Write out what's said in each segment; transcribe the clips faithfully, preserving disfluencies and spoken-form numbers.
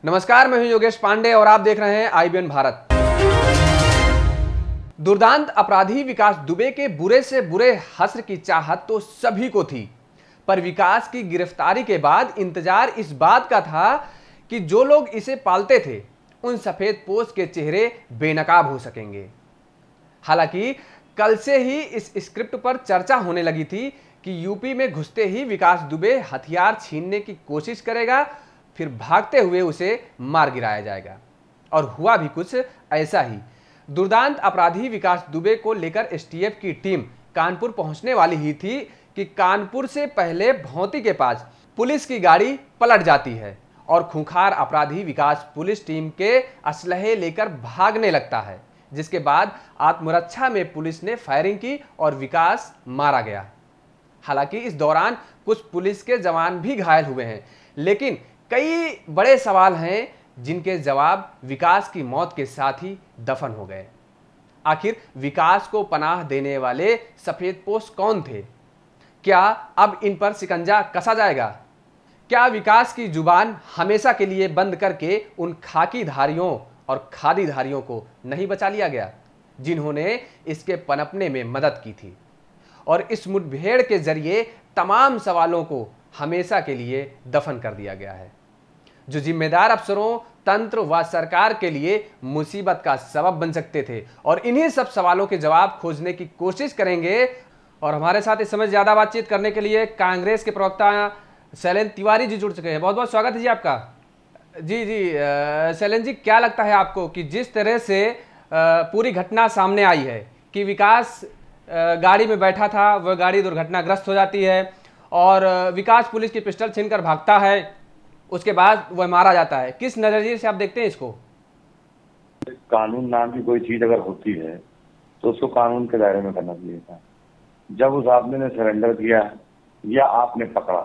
नमस्कार, मैं हूं योगेश पांडे और आप देख रहे हैं आई बी एन भारत। दुर्दांत अपराधी विकास दुबे के बुरे से बुरे हश्र की चाहत तो सभी को थी, पर विकास की गिरफ्तारी के बाद इंतजार इस बात का था कि जो लोग इसे पालते थे उन सफेद पोश के चेहरे बेनकाब हो सकेंगे। हालांकि कल से ही इस स्क्रिप्ट पर चर्चा होने लगी थी कि यूपी में घुसते ही विकास दुबे हथियार छीनने की कोशिश करेगा, फिर भागते हुए उसे मार गिराया जाएगा। और हुआ भी कुछ ऐसा ही। दुर्दांत अपराधी विकास दुबे को लेकर एस टी एफ की टीम कानपुर पहुंचने वाली ही थी कि कानपुर से पहले भौंती के पास पुलिस की गाड़ी पलट जाती है और खूंखार अपराधी विकास पुलिस टीम के असलहे लेकर भागने लगता है, जिसके बाद आत्मरक्षा में पुलिस ने फायरिंग की और विकास मारा गया। हालांकि इस दौरान कुछ पुलिस के जवान भी घायल हुए हैं, लेकिन कई बड़े सवाल हैं जिनके जवाब विकास की मौत के साथ ही दफन हो गए। आखिर विकास को पनाह देने वाले सफेदपोश कौन थे? क्या अब इन पर शिकंजा कसा जाएगा? क्या विकास की जुबान हमेशा के लिए बंद करके उन खाकीधारियों और खादीधारियों को नहीं बचा लिया गया जिन्होंने इसके पनपने में मदद की थी? और इस मुठभेड़ के जरिए तमाम सवालों को हमेशा के लिए दफन कर दिया गया है, जो जिम्मेदार अफसरों, तंत्र व सरकार के लिए मुसीबत का सबब बन सकते थे। और इन्हीं सब सवालों के जवाब खोजने की कोशिश करेंगे। और हमारे साथ इस समय ज्यादा बातचीत करने के लिए कांग्रेस के प्रवक्ता शैलेंद्र तिवारी जी जुड़ चुके हैं। बहुत बहुत स्वागत है जी आपका। जी जी शैलेंद्र जी, क्या लगता है आपको कि जिस तरह से पूरी घटना सामने आई है कि विकास गाड़ी में बैठा था, वह गाड़ी दुर्घटनाग्रस्त हो जाती है और विकास पुलिस की पिस्टल छीनकर भागता है, उसके बाद वह मारा जाता है, किस नजरिए से आप देखते हैं इसको? कानून नाम की कोई चीज अगर होती है तो उसको कानून के दायरे में करना चाहिए था। जब उस आदमी ने सरेंडर किया या आपने पकड़ा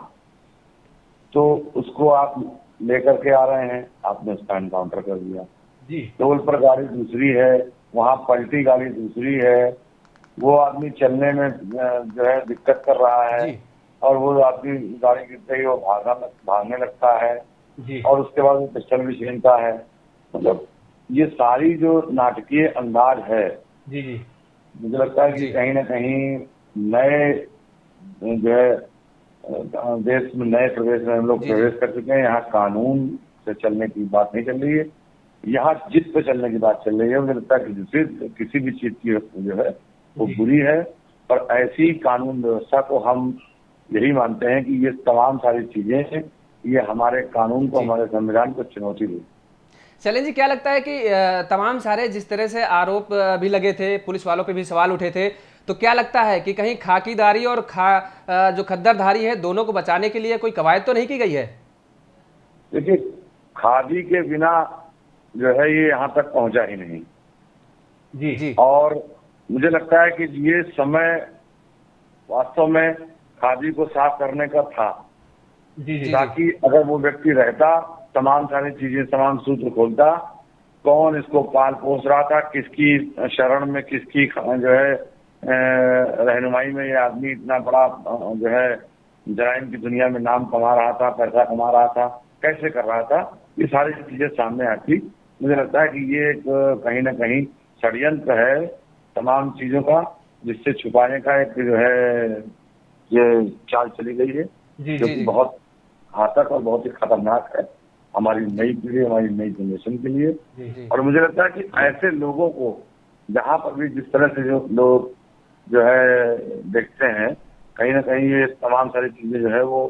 तो उसको आप लेकर के आ रहे हैं, आपने उसका एनकाउंटर कर दिया जी। टोल पर गाड़ी दूसरी है, वहां पलटी गाड़ी दूसरी है, वो आदमी चलने में जो है दिक्कत कर रहा है जी। और वो आदमी गाड़ी गिरते ही वो भागा भागने लगता है जी। और उसके बाद वो पिस्टल भी छीनता है। मतलब ये सारी जो नाटकीय अंदाज है जी जी मुझे लगता है कि कहीं ना कहीं नए जो है देश में, नए प्रदेश में हम लोग प्रवेश कर चुके हैं। यहाँ कानून से चलने की बात नहीं चल रही है, यहाँ जिद पे चलने की बात चल रही है। मुझे लगता है कि जिसे किसी भी चीज की जो है वो बुरी है, पर ऐसी कानून व्यवस्था को हम यही मानते हैं कि ये तमाम सारी चीजें ये हमारे कानून को, हमारे संविधान को चुनौती दी। शैलेंद्र जी, क्या लगता है कि तमाम सारे जिस तरह से आरोप भी लगे थे, पुलिस वालों पे भी सवाल उठे थे, तो क्या लगता है कि कहीं खाकीदारी और खा जो खद्दरधारी है दोनों को बचाने के लिए कोई कवायद तो नहीं की गई है? देखिए, खादी के बिना जो है ये यहाँ तक पहुंचा ही नहीं जी जी और मुझे लगता है कि ये समय वास्तव में खादी को साफ करने का था जी जी ताकि अगर वो व्यक्ति रहता, तमाम सारी चीजें, तमाम सूत्र खोलता, कौन इसको पाल पोस रहा था, किसकी शरण में, किसकी जो है रहनुमाई में ये आदमी इतना बड़ा जो है जराइम की दुनिया में नाम कमा रहा था, पैसा कमा रहा था, कैसे कर रहा था, ये सारी चीजें सामने आती। मुझे लगता है कि ये एक कहीं ना कहीं षड्यंत्र है तमाम चीजों का, जिससे छुपाने का एक जो है ये चाल चली गई है, जो कि बहुत घातक और बहुत ही खतरनाक है हमारी नई पीढ़ी, हमारी नई जनरेशन के लिए जी जी। और मुझे लगता है कि ऐसे लोगों को जहाँ पर भी जिस तरह से जो लोग जो है देखते हैं, कहीं ना कहीं ये तमाम सारी चीजें जो है वो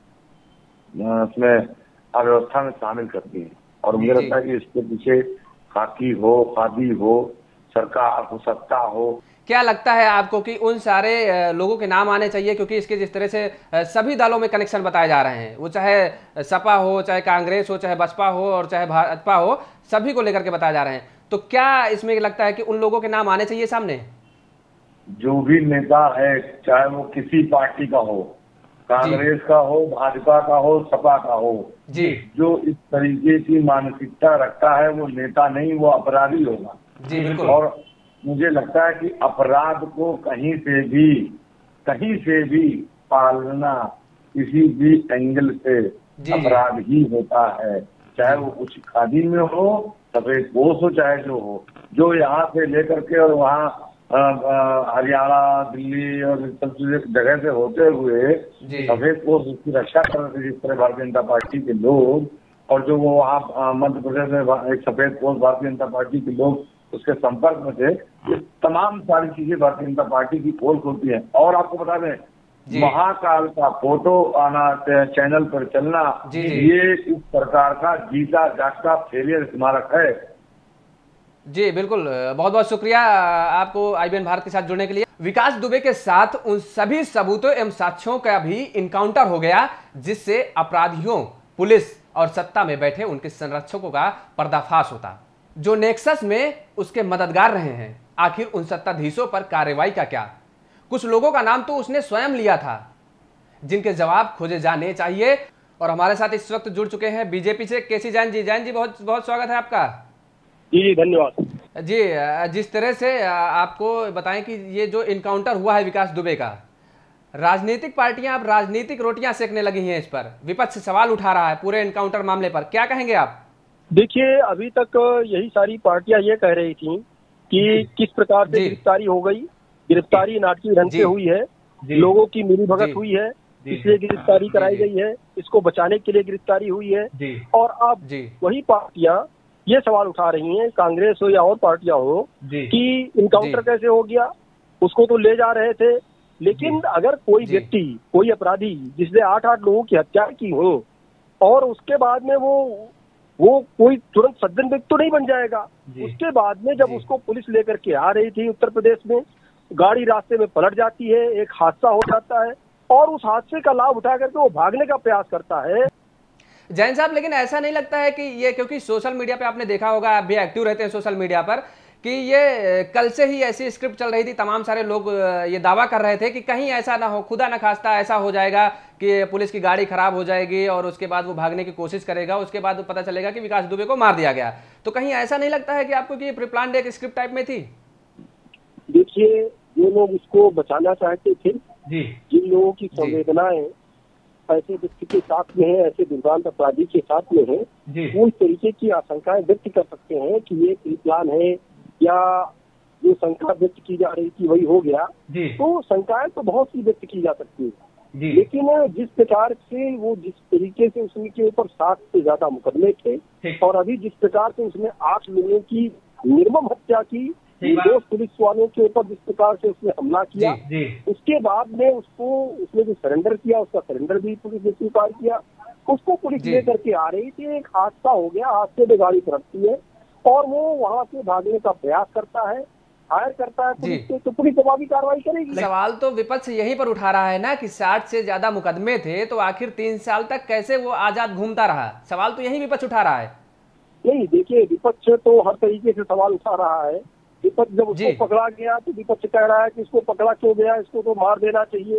उसमें अव्यवस्था में शामिल करती हैं। और मुझे लगता है कि इसके पीछे खाकी हो, खादी हो, सरकार हो, सत्ता हो। क्या लगता है आपको कि उन सारे लोगों के नाम आने चाहिए, क्योंकि इसके जिस तरह से सभी दलों में कनेक्शन बताए जा रहे हैं, वो चाहे सपा हो, चाहे कांग्रेस हो, चाहे बसपा हो और चाहे भाजपा हो, सभी को लेकर के बताए जा रहे हैं, तो क्या इसमें लगता है कि उन लोगों के नाम आने चाहिए सामने? जो भी नेता है, चाहे वो किसी पार्टी का हो, कांग्रेस का हो, भाजपा का हो, सपा का हो जी, जो इस तरीके की मानसिकता रखता है वो नेता नहीं, वो अपराधी होगा जी। बिल्कुल। और मुझे लगता है कि अपराध को कहीं से भी कहीं से भी पालना किसी भी एंगल से अपराध ही होता है। चाहे वो कुछ खादी में हो, सफेद पोश हो, चाहे जो हो, जो यहाँ से लेकर के और वहाँ हरियाणा, दिल्ली और सब जगह से होते हुए सफेद पोश उसकी रक्षा कर रहे थे, जिस तरह भारतीय जनता पार्टी के लोग, और जो वो वहाँ मध्य प्रदेश में एक सफेद पोश भारतीय जनता पार्टी के लोग उसके संपर्क में थे, ये तमाम सारी चीजें भारतीय जनता पार्टी की पोल होती है। और आपको बता दें, महाकाल का फोटो आना चैनल पर चलना, ये इस सरकार का जीता जागता फेलियर स्मारक है। जी बिल्कुल, बहुत बहुत शुक्रिया आपको आईबीएन भारत के साथ जुड़ने के लिए। विकास दुबे के साथ उन सभी सबूतों एवं साक्ष्यों का भी इनकाउंटर हो गया जिससे अपराधियों, पुलिस और सत्ता में बैठे उनके संरक्षकों का पर्दाफाश होता, जो नेक्सस में उसके मददगार रहे हैं। आखिर उन सत्ताधीशों पर कार्रवाई का क्या? कुछ लोगों का नाम तो उसने स्वयं लिया था, जिनके जवाब खोजे जाने चाहिए। और हमारे साथ इस वक्त जुड़ चुके हैं बीजेपी से केसी जैन जी। जैन जी, बहुत बहुत स्वागत है आपका। जी धन्यवाद जी। जिस तरह से आपको बताएं कि ये जो इनकाउंटर हुआ है विकास दुबे का, राजनीतिक पार्टियां अब राजनीतिक रोटियां सेकने लगी हैं इस पर, विपक्ष सवाल उठा रहा है पूरे इनकाउंटर मामले पर, क्या कहेंगे आप? देखिए, अभी तक यही सारी पार्टियां ये कह रही थी कि किस प्रकार से गिरफ्तारी हो गई, गिरफ्तारी नाटकीय ढंग से हुई है, लोगों की मिलीभगत हुई है, इसलिए गिरफ्तारी कराई गई है, इसको बचाने के लिए गिरफ्तारी हुई है। और अब वही पार्टियां ये सवाल उठा रही हैं, कांग्रेस हो या और पार्टियां हो, कि इनकाउंटर कैसे हो गया, उसको तो ले जा रहे थे, लेकिन अगर कोई व्यक्ति, कोई अपराधी जिसने आठ आठ लोगों की हत्या की हो और उसके बाद में वो वो कोई तुरंत सज्जन व्यक्ति तो नहीं बन जाएगा। उसके बाद में जब उसको पुलिस लेकर के आ रही थी उत्तर प्रदेश में, गाड़ी रास्ते में पलट जाती है, एक हादसा हो जाता है और उस हादसे का लाभ उठा करके वो भागने का प्रयास करता है। जैन साहब, लेकिन ऐसा नहीं लगता है कि ये, क्योंकि सोशल मीडिया पे आपने देखा होगा, आप भी एक्टिव रहते हैं सोशल मीडिया पर, कि ये कल से ही ऐसी स्क्रिप्ट चल रही थी, तमाम सारे लोग ये दावा कर रहे थे कि कहीं ऐसा ना हो, खुदा न खास्ता ऐसा हो जाएगा कि पुलिस की गाड़ी खराब हो जाएगी और उसके बाद वो भागने की कोशिश करेगा, उसके बाद पता चलेगा कि विकास दुबे को मार दिया गया। तो कहीं ऐसा नहीं लगता है कि आपको कि ये प्री प्लान्ड एक स्क्रिप्ट टाइप में थी? देखिए, जो लोग इसको बचाना चाहते थे, जिन लोगों की संवेदनाएं ऐसे व्यक्ति के साथ में है, ऐसे दुर्दांत अपराधी के साथ में है, वो इस तरीके की आशंकाएं व्यक्त कर सकते हैं कि ये प्री प्लान है, या जो शंका व्यक्त की जा रही थी वही हो गया। तो शंकाएं तो बहुत सी व्यक्त की जा सकती है, लेकिन जिस प्रकार से वो, जिस तरीके से उसके ऊपर सात से ज्यादा मुकदमे थे और अभी जिस प्रकार से उसने आठ लोगों की निर्मम हत्या की, दो पुलिस वालों के ऊपर जिस प्रकार से उसने हमला किया, उसके बाद में उसको उसने जो सरेंडर किया, उसका सरेंडर भी पुलिस ने स्वीकार किया। उसको पुलिस लेकर के आ रही थी, एक हादसा हो गया, हादसे में गाड़ी पलटती है और वो वहां से भागने का प्रयास करता है, फायर करता है पुलिस से, तो पुलिस जवाबी कार्रवाई करेगी। सवाल तो विपक्ष यहीं पर उठा रहा है ना कि साठ से ज्यादा मुकदमे थे, तो आखिर तीन साल तक कैसे वो आजाद घूमता रहा? सवाल तो यही विपक्ष उठा रहा है। नहीं, देखिए, विपक्ष तो हर तरीके से सवाल उठा रहा है। विपक्ष जब उसको पकड़ा गया तो विपक्ष कह रहा है कि इसको पकड़ा क्यों गया, इसको तो मार देना चाहिए,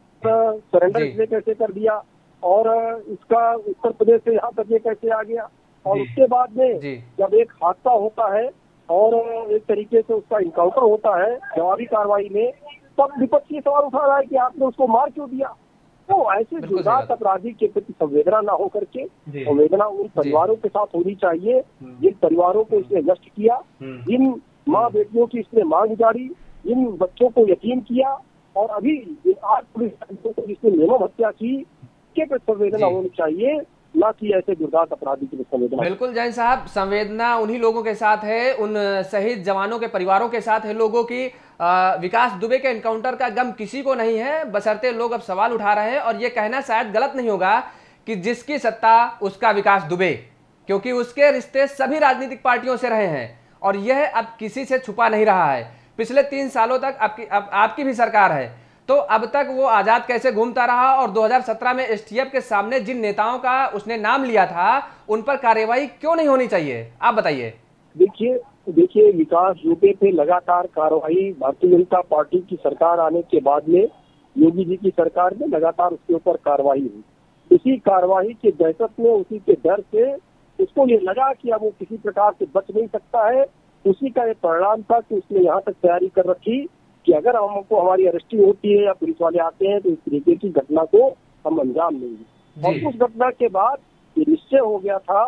सरेंडर इसने कैसे कर दिया और इसका उत्तर प्रदेश से यहाँ तक ये कैसे आ गया। और उसके बाद में जब एक हादसा होता है और एक तरीके से उसका इनकाउंटर होता है जवाबी कार्रवाई में, तब विपक्ष ये सवाल उठा रहा है कि आपने उसको मार क्यों दिया। तो ऐसे दुर्दांत अपराधी के प्रति संवेदना न हो करके संवेदना उन परिवारों के साथ होनी चाहिए जिन परिवारों को इसने नष्ट किया, जिन माँ बेटियों की इसने मांग गुजारी, जिन बच्चों को यतीम किया और अभी आठ पुलिस को जिसने निर्मम हत्या की, के प्रति संवेदना होनी चाहिए, ना कि ऐसे दुर्दांत अपराधी की संवेदना। बिल्कुल जैन साहब, संवेदना उन्हीं लोगों के साथ है, उन शहीद जवानों के परिवारों के साथ है लोगों की। आ, विकास दुबे के एनकाउंटर का गम किसी को नहीं है, बशर्ते लोग अब सवाल उठा रहे हैं। और ये कहना शायद गलत नहीं होगा कि जिसकी सत्ता उसका विकास दुबे, क्योंकि उसके रिश्ते सभी राजनीतिक पार्टियों से रहे हैं और यह अब किसी से छुपा नहीं रहा है। पिछले तीन सालों तक आपकी अब आपकी भी सरकार है, तो अब तक वो आजाद कैसे घूमता रहा और दो हज़ार सत्रह में एसटीएफ के सामने जिन नेताओं का उसने नाम लिया था उन पर कार्रवाई क्यों नहीं होनी चाहिए, आप बताइए। देखिए देखिए विकास दुबे पे लगातार कार्रवाई भारतीय जनता पार्टी की सरकार आने के बाद में योगी जी की सरकार में लगातार उसके ऊपर कार्रवाई हुई। उसी कार्रवाई के दहशत में, उसी के डर से उसको ये लगा कि अब वो किसी प्रकार से बच नहीं सकता है। उसी का ये परिणाम था कि उसने यहाँ तक तैयारी कर रखी कि अगर हमको हमारी अरेस्टिंग होती है या पुलिस वाले आते हैं तो इस तरीके की घटना को हम अंजाम देंगे। और उस घटना के बाद ये निश्चय हो गया था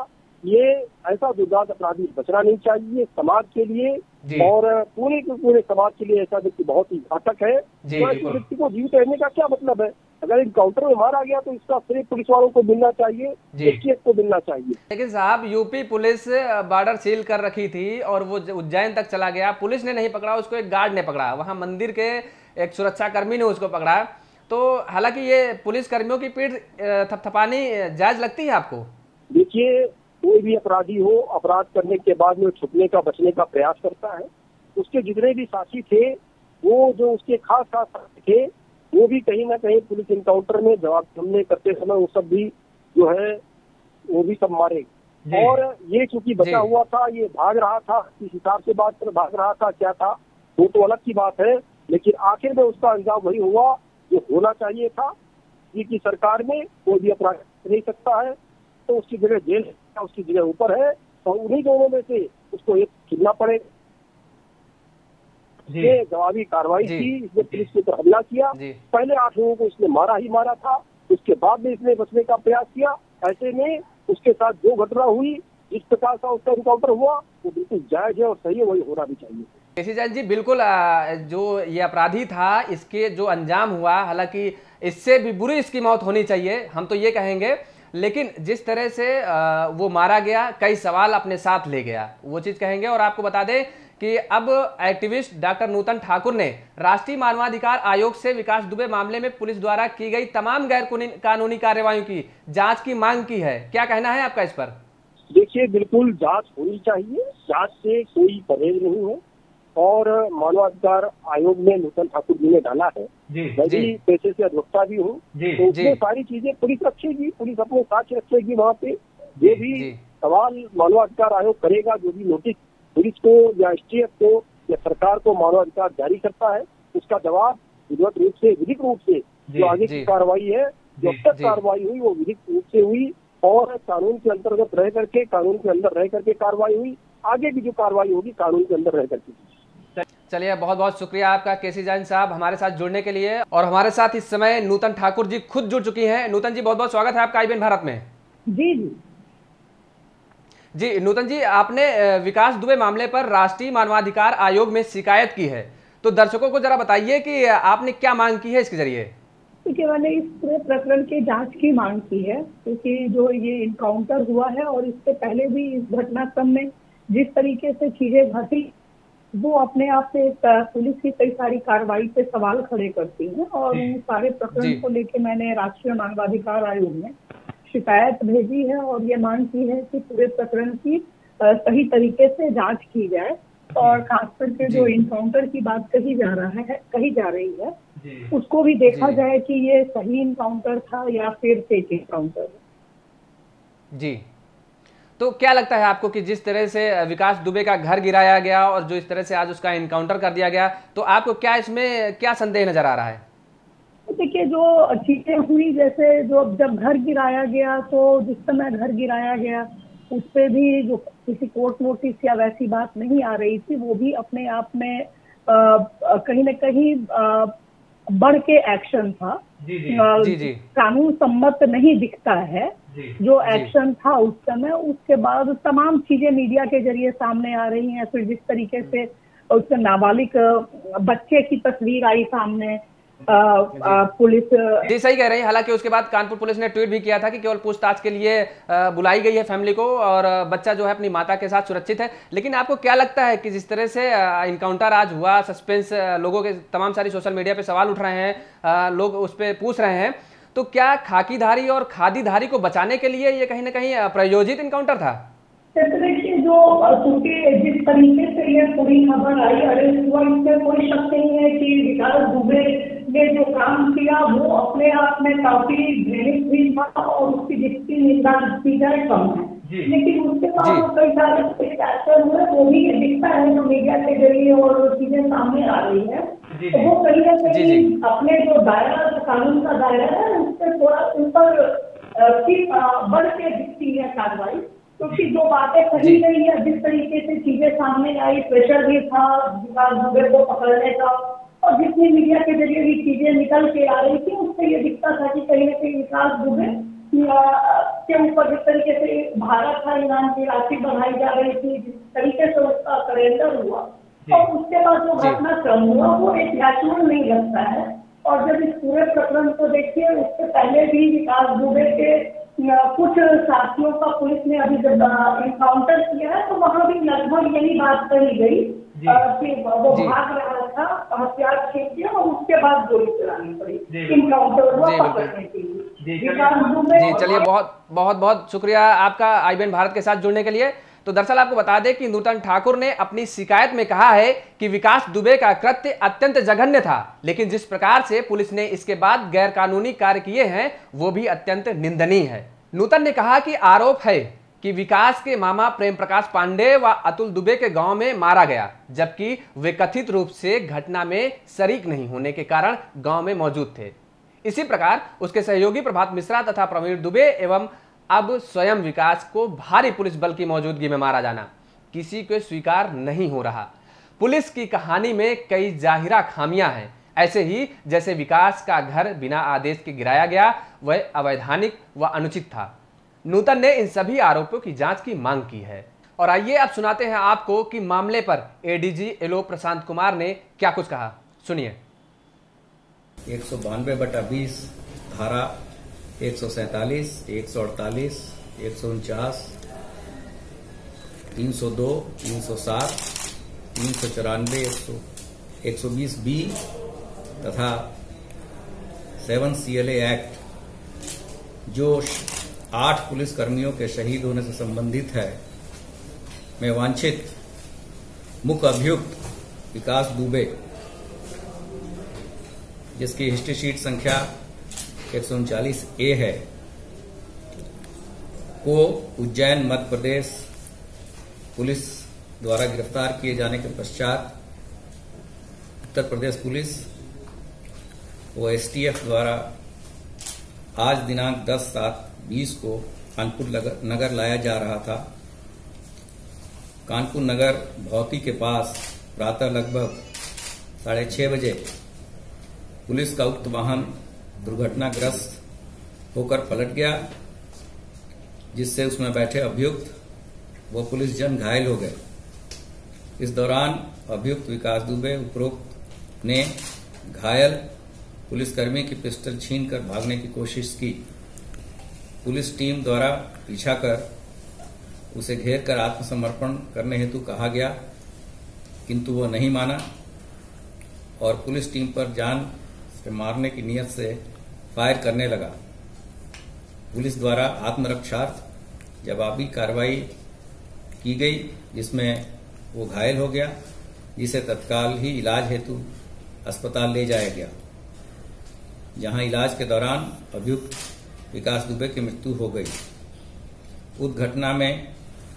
ये ऐसा दुर्दांत अपराधी बचना नहीं चाहिए समाज के लिए, और पूरे के पूरे समाज के लिए ऐसा व्यक्ति बहुत ही घातक है। तो ऐसे व्यक्ति को जीवित रहने का क्या मतलब है? अगर इनकाउंटर में मारा गया तो इसका श्रेय पुलिस वालों को मिलना चाहिए, एसटीएफ को मिलना चाहिए। लेकिन साहब, यूपी पुलिस बॉर्डर सील कर रखी थी और वो उज्जैन तक चला गया, पुलिस ने नहीं पकड़ा उसको, एक गार्ड ने पकड़ा, वहां मंदिर के एक सुरक्षा कर्मी ने उसको पकड़ा। तो हालांकि ये पुलिस कर्मियों की पीठ थपथपानी जायज लगती है आपको? देखिए, कोई भी अपराधी हो, अपराध करने के बाद में छुपने का, बचने का प्रयास करता है। उसके जितने भी साथी थे, वो जो उसके खास खास साथी थे, वो भी कहीं ना कहीं पुलिस इनकाउंटर में जवाब हमले करते समय वो सब भी जो है वो भी सब मारे। और ये चूंकि बचा हुआ था, ये भाग रहा था, किस हिसाब से बात कर भाग रहा था, क्या था, वो तो अलग की बात है। लेकिन आखिर में उसका अंजाम वही हुआ जो होना चाहिए था। ये की सरकार में कोई भी अपराध नहीं सकता है, तो उसकी जगह जेल उसकी जगह ऊपर है, और उन्हीं दोनों में से उसको एक चुनना पड़ेगा। ये जवाबी कार्रवाई की, इसने पुलिस के ऊपर हमला किया। पहले आठ लोगों को इसने मारा ही मारा था, उसके बाद में इसने बचने का प्रयास किया। ऐसे में उसके साथ जो घटना हुई, जिस प्रकार का उसका इनकाउंटर हुआ, वो बिल्कुल जायज है और सही है, वही होना भी चाहिए। केसी जैन जी, बिल्कुल जो ये अपराधी था, इसके जो अंजाम हुआ, हालांकि इससे भी बुरी इसकी मौत होनी चाहिए, हम तो ये कहेंगे। लेकिन जिस तरह से वो मारा गया, कई सवाल अपने साथ ले गया, वो चीज कहेंगे। और आपको बता दें कि अब एक्टिविस्ट डॉक्टर नूतन ठाकुर ने राष्ट्रीय मानवाधिकार आयोग से विकास दुबे मामले में पुलिस द्वारा की गई तमाम गैर कानूनी कार्रवाइयों की जांच की मांग की है। क्या कहना है आपका इस पर? देखिए, बिल्कुल जांच होनी चाहिए, जांच से कोई परहेज नहीं है। और मानवाधिकार आयोग में नूतन ठाकुर जी ने डाला है, मैं भी पेशे से अधिवक्ता भी हूँ, तो उसमें सारी चीजें पुलिस रखेगी, पुलिस अपने साथ रखेगी। वहाँ पे जो भी सवाल मानवाधिकार आयोग करेगा, जो भी नोटिस पुलिस को या एसटीएफ को या सरकार को मानवाधिकार जारी करता है, उसका जवाब विधिवत रूप से, विधिक रूप से जो आगे की कार्रवाई है, जो अब तक कार्रवाई हुई, वो विधिक रूप से हुई और कानून के अंतर्गत रह करके, कानून के अंदर रह करके कार्रवाई हुई। आगे भी जो कार्रवाई होगी कानून के अंदर रह करके। चलिए, बहुत बहुत शुक्रिया आपका केसी जैन साहब हमारे साथ जुड़ने के लिए। और हमारे साथ इस समय नूतन ठाकुर जी खुद जुड़ चुकी हैं। नूतन जी, बहुत बहुत स्वागत है आपका आई बी एन भारत में। जी जी जी नूतन जी, आपने विकास दुबे मामले पर राष्ट्रीय मानवाधिकार आयोग में शिकायत की है, तो दर्शकों को जरा बताइए कि आपने क्या मांग की है इसके जरिए। क्योंकि मैंने इस पूरे प्रकरण की जांच की मांग की है, क्योंकि जो ये इनकाउंटर हुआ है और इससे पहले भी इस घटनाक्रम में जिस तरीके से चीजें घटी, वो अपने आप से पुलिस की कई सारी कार्रवाई पे सवाल खड़े करती हैं। और उन सारे प्रकरण को लेकर मैंने राष्ट्रीय मानवाधिकार आयोग में शिकायत भेजी है और ये मांग की है कि पूरे प्रकरण की सही तरीके से जांच की जाए, और खास करके जो इनकाउंटर की बात कही जा रहा है कही जा रही है, उसको भी देखा जाए कि ये सही इनकाउंटर था या फिर फेक इनकाउंटर। जी, तो क्या लगता है आपको कि जिस तरह से विकास दुबे का घर गिराया गया और जो इस तरह से आज उसका इनकाउंटर कर दिया गया, तो आपको क्या इसमें क्या संदेह नजर आ रहा है? देखिए, जो चीजें हुई, जैसे जो जब घर गिराया गया, तो जिस समय घर गिराया गया उस पर भी जो किसी कोर्ट नोटिस या वैसी बात नहीं आ रही थी, वो भी अपने आप में आ, कहीं न कहीं आ, बढ़ के एक्शन था। जी जी, आ, जी जी। कानून सम्मत नहीं दिखता है जो एक्शन था उस समय। उसके बाद तमाम चीजें मीडिया के जरिए सामने आ रही हैं। फिर जिस तरीके से उसके नाबालिग बच्चे की तस्वीर आई सामने, आ, आ, पुलिस जी सही कह रही है। हालांकि उसके बाद कानपुर पुलिस ने ट्वीट भी किया था कि केवल पूछताछ के लिए बुलाई गई है फैमिली को और बच्चा जो है अपनी माता के साथ सुरक्षित है। लेकिन आपको क्या लगता है कि जिस तरह से इनकाउंटर आज हुआ, सस्पेंस, लोगों के तमाम सारी सोशल मीडिया पे सवाल उठ रहे हैं, लोग उस पर पूछ रहे हैं, तो क्या खाकीधारी और खादीधारी को बचाने के लिए ये कहीं ना कहीं प्रायोजित इनकाउंटर था? देखिए, जो जिस तरीके से ये पूरी खबर आई, अरे इसमें कोई शक नहीं है कि विकास दुबे ने जो काम किया वो अपने आप में काफी घृणित भी था और उसकी जितनी निंदा की जाए कम है। लेकिन उसके बाद कई सारे फैक्टर हुए, वो भी दिखता है जो मीडिया के जरिए और चीजें सामने आ रही है। तो वो कहीं ना कहीं अपने जो दायरा, कानून का दायरा है, उससे थोड़ा ऊपर बढ़ के दिखती है कार्रवाई। क्योंकि जो बातें कही गई है, जिस तरीके से चीजें सामने आई, प्रेशर भी था विकास दुबे को पकड़ने का, और जितनी मीडिया के जरिए भी चीजें निकल के आ रही थी, उससे ये दिखता था कि कहीं ना कहीं विकास दुबे के ऊपर जिस तरीके से भारत था ईरान की राशि बढ़ाई जा रही थी, जिस तरीके से उसका सरेंडर हुआ और उसके बाद जो घटनाक्रम हुआ वो एक नेचुरल नहीं लगता है। और जब इस पूरे प्रकरण को देखिए, उससे पहले भी विकास दुबे के कुछ साथियों का पुलिस ने अभी जब इनकाउंटर किया है तो वहाँ भी लगभग यही बात कही गई कि वो भाग रहा था, हथियार छीन किया और उसके बाद गोली चलानी पड़ी, इनकाउंटर हुआ पकड़ने के लिए। जी चलिए, बहुत बहुत बहुत शुक्रिया आपका आई बी एन भारत के साथ जुड़ने के लिए। तो दरअसल आपको बता दें कि नूतन ठाकुर ने अपनी शिकायत में कहा है कि विकास दुबे का कृत्य अत्यंत जघन्य था, लेकिन जिस प्रकार से पुलिस ने इसके बाद गैर कानूनी कार्य किए हैं वो भी अत्यंत निंदनीय है। नूतन ने कहा कि आरोप है कि विकास के मामा प्रेम प्रकाश पांडे व अतुल दुबे के गांव में मारा गया, जबकि वे कथित रूप से घटना में शरीक नहीं होने के कारण गांव में मौजूद थे। इसी प्रकार उसके सहयोगी प्रभात मिश्रा तथा प्रवीण दुबे एवं अब स्वयं विकास को भारी पुलिस बल की मौजूदगी में मारा जाना किसी को स्वीकार नहीं हो रहा। पुलिस की कहानी में कई जाहिरा खामियां हैं। ऐसे ही जैसे विकास का घर बिना आदेश के गिराया गया वह अवैधानिक व अनुचित था। नूतन ने इन सभी आरोपों की जांच की मांग की है। और आइए अब सुनाते हैं आपको कि मामले पर A D G L O Prashant Kumar ने क्या कुछ कहा, सुनिए। एक सौ बानवे बटा बीस धारा एक सौ सैतालीस, एक सौ अड़तालीस, एक सौ उनचास, तीन सौ दो, तीन सौ सात, तीन सौ चौरानवे, एक सौ बीस बी तथा seven C L A act जो आठ पुलिस कर्मियों के शहीद होने से संबंधित है में वांछित मुख्य अभियुक्त विकास दुबे, जिसकी हिस्ट्री शीट संख्या एक सौ उनचालीस ए है, को उज्जैन मध्य प्रदेश पुलिस द्वारा गिरफ्तार किए जाने के पश्चात उत्तर प्रदेश पुलिस व एस टी एफ द्वारा आज दिनांक दस सात बीस को कानपुर नगर लाया जा रहा था। कानपुर नगर भौती के पास प्रातः लगभग साढ़े छह बजे पुलिस का उक्त वाहन दुर्घटनाग्रस्त होकर पलट गया, जिससे उसमें बैठे अभियुक्त व पुलिस जन घायल हो गए। इस दौरान अभियुक्त विकास दुबे उपरोक्त ने घायल पुलिसकर्मी की पिस्टल छीनकर भागने की कोशिश की। पुलिस टीम द्वारा पीछा कर उसे घेर कर आत्मसमर्पण करने हेतु कहा गया, किंतु वह नहीं माना और पुलिस टीम पर जान से मारने की नीयत से फायर करने लगा। पुलिस द्वारा आत्मरक्षार्थ जवाबी कार्रवाई की गई, जिसमें वो घायल हो गया, जिसे तत्काल ही इलाज हेतु अस्पताल ले जाया गया, जहां इलाज के दौरान अभियुक्त विकास दुबे की मृत्यु हो गई। उस घटना में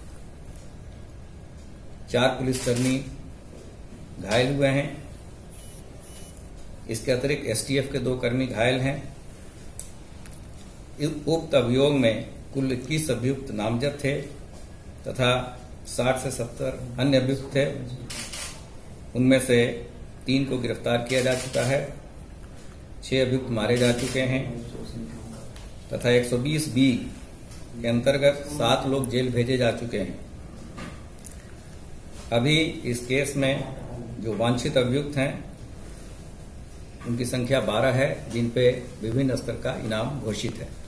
चार पुलिसकर्मी घायल हुए हैं। इसके अतिरिक्त एस टी एफ के दो कर्मी घायल हैं। उक्त अभियोग में कुल इक्कीस अभियुक्त नामजद थे तथा साठ से सत्तर अन्य अभियुक्त थे। उनमें से तीन को गिरफ्तार किया जा चुका है, छह अभियुक्त मारे जा चुके हैं तथा एक सौ बीस बी के अंतर्गत सात लोग जेल भेजे जा चुके हैं। अभी इस केस में जो वांछित अभियुक्त हैं उनकी संख्या बारह है, जिन पे विभिन्न स्तर का इनाम घोषित है।